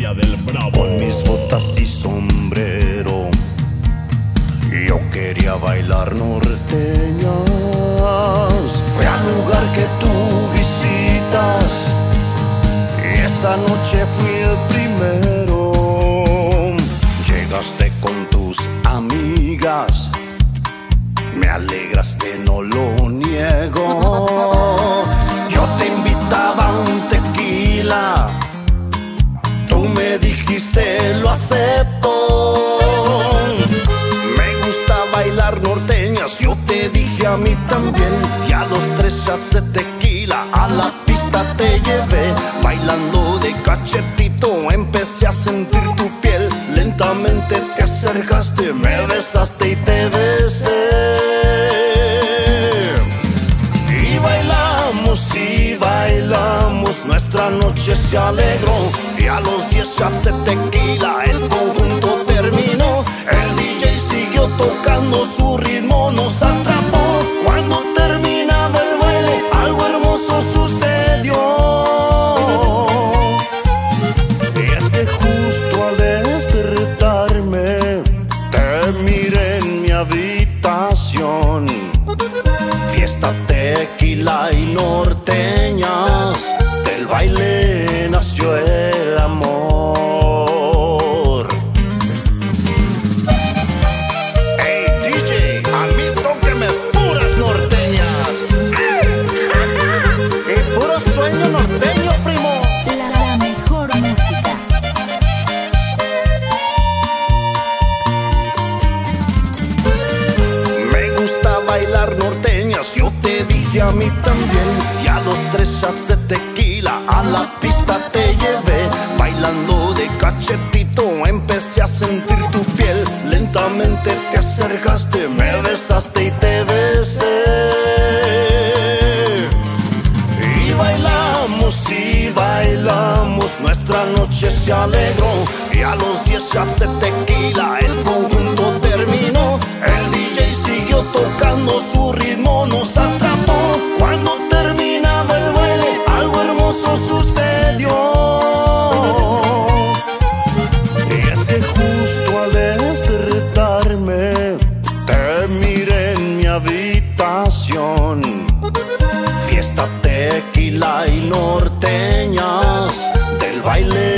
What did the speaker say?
Estrella del Bravo. Con mis botas y sombrero, yo quería bailar norteñas. Fui al lugar que tú visitas y esa noche fui el primero. Llegaste con tus amigas, me alegraste, no lo niego. Yo te invitaba a un tequila, tú me dijiste lo acepto. Me gusta bailar norteñas, yo te dije a mí también. Y a los 3 shots de tequila a la pista te llevé. Bailando de cachetito empecé a sentir tu piel. Lentamente te acercaste, me besaste y te besé. Y bailamos, nuestra noche se alegró. Y a los 10 shots de tequila el conjunto terminó. El DJ siguió tocando, su ritmo nos atrapó. Cuando terminaba el baile, algo hermoso sucedió. Y es que justo al despertarme, te miré en mi habitación. Fiesta, tequila y norteñas, del baile nació el amor. Hey DJ, a mí tóqueme puras norteñas. Y puro sueño norteño, primo. La mejor música. Me gusta bailar norteñas, yo te dije a mí también. Y a los 3 shots de tequila a la pista te llevé. Bailando de cachetito empecé a sentir tu piel. Lentamente te acercaste, me besaste y te besé. Y bailamos, nuestra noche se alegró. Y a los 10 shots de tequila el conjunto terminó. El DJ siguió tocando, su ritmo nos atrapó. Cuando terminaba el baile, algo hermoso sucedió. Y es que justo al despertarme, te miré en mi habitación. Fiesta, tequila y norteñas, del baile